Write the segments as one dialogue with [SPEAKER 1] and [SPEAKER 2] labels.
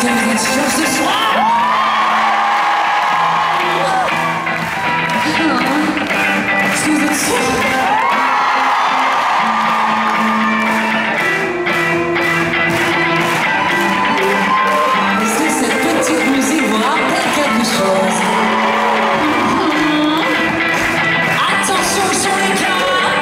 [SPEAKER 1] que vous êtes chaud ce soir? Est-ce que vous êtes sûr? Est-ce que cette petite musique vous rappelle quelque chose? Attention sur les capes!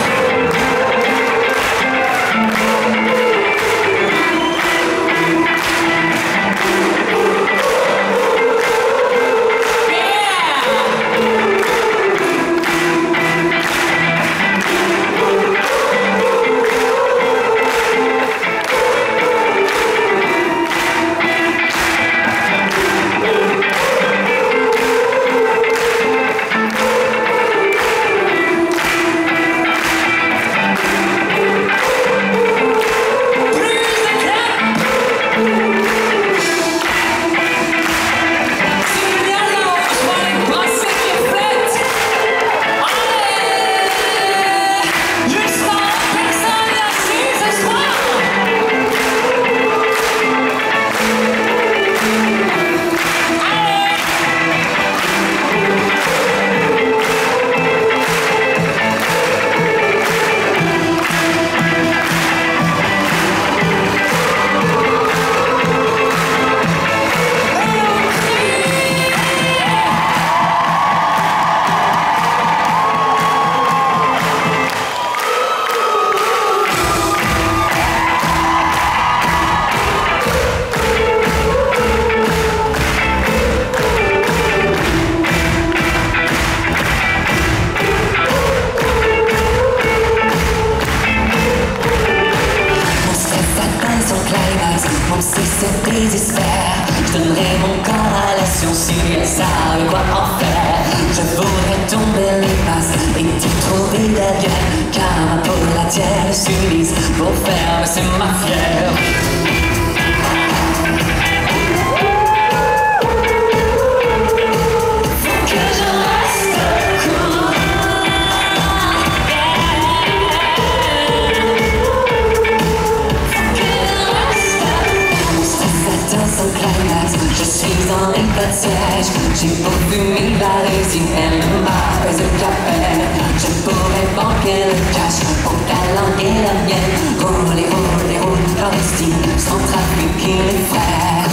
[SPEAKER 1] Mon si c'est désespère, je donnerai mon corps à la science si elle savait quoi en faire. Je voudrais tomber les passes et t'y trouver derrière, car ma peau la tienne s'unisse pour faire baisser ma fièvre. Je suis dans les pas de siège, j'ai beau fumer la résine, elle ne m'apaise qu'à peine. Je pourrais banquer le cash pour calanguer la mienne. Rouler, rouler, rouler clandestine, sans trafiquer les frères.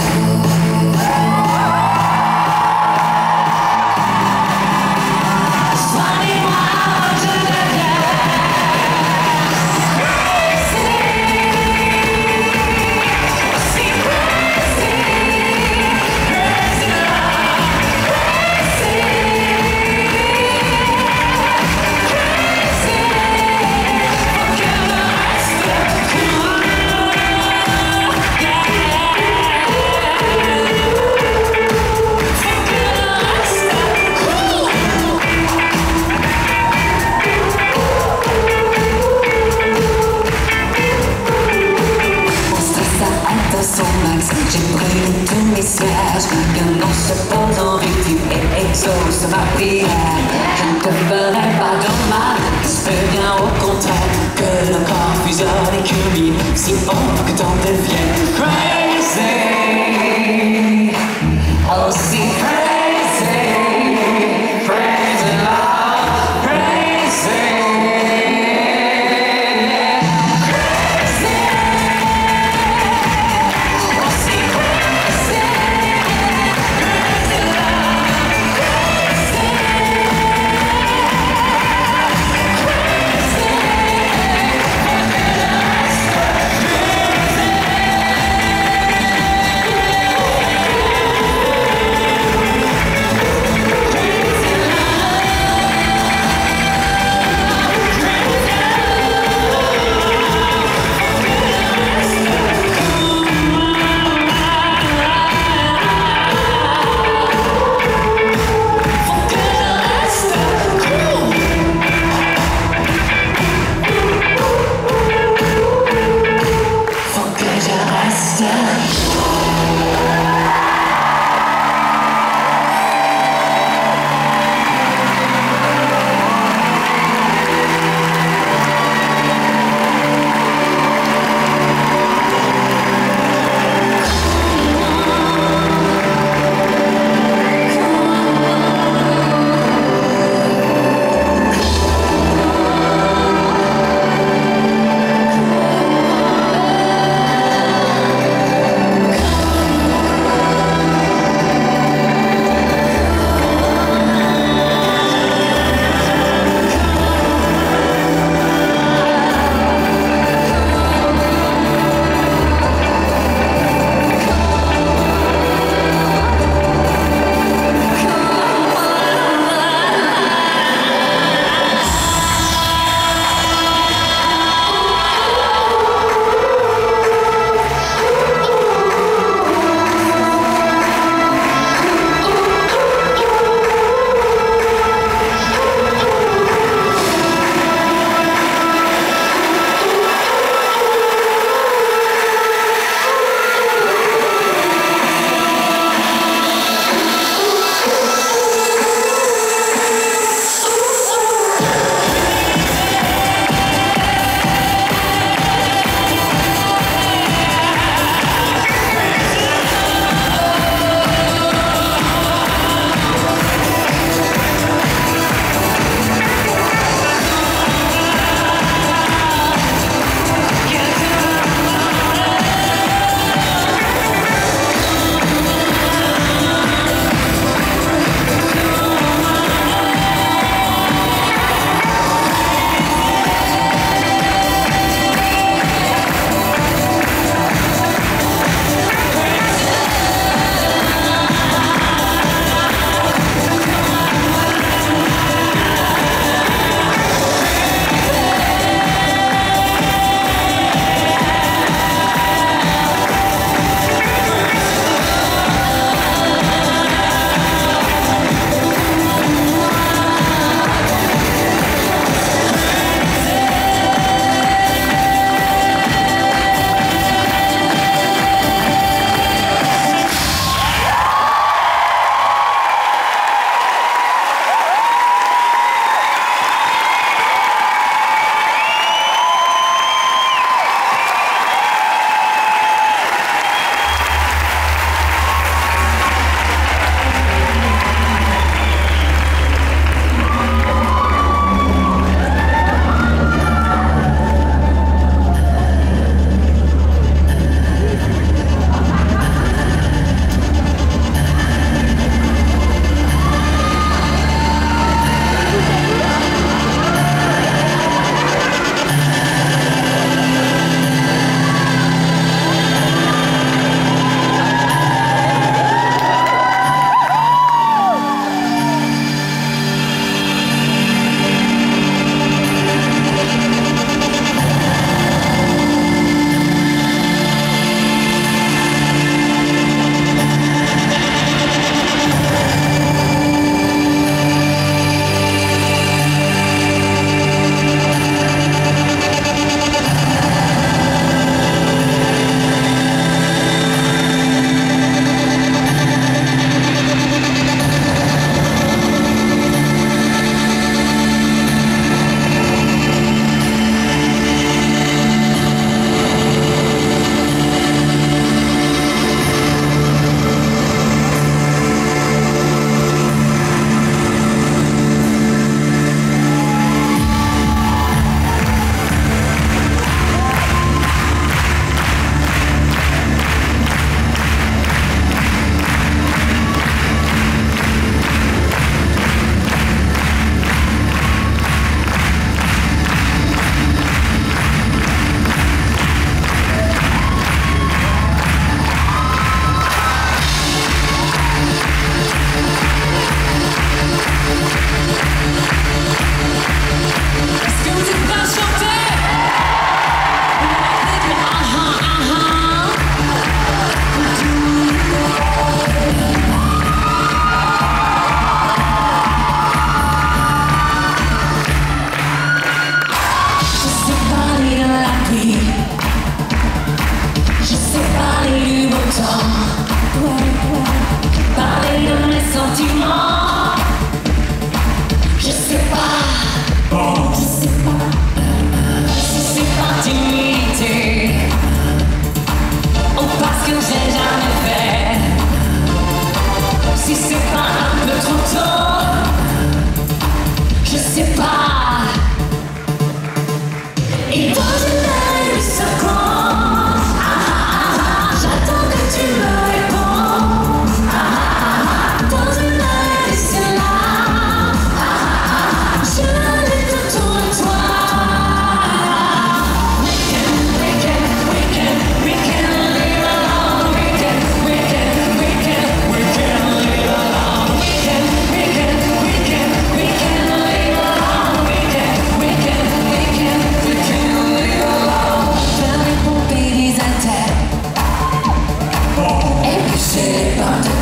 [SPEAKER 1] J'ai brûlé tous mes sièges, que l'on se pose en victime et exauce ma prière. Je ne te ferai pas de mal, j'espère bien au contraire que le corps fusionne et culmine, si bon que t'en deviennes crazy. Oh si crazy, crazy love, crazy.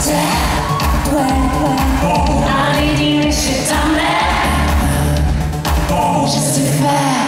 [SPEAKER 1] terre. Ouais. Allez, dis-le chez ta mère. Je sais faire.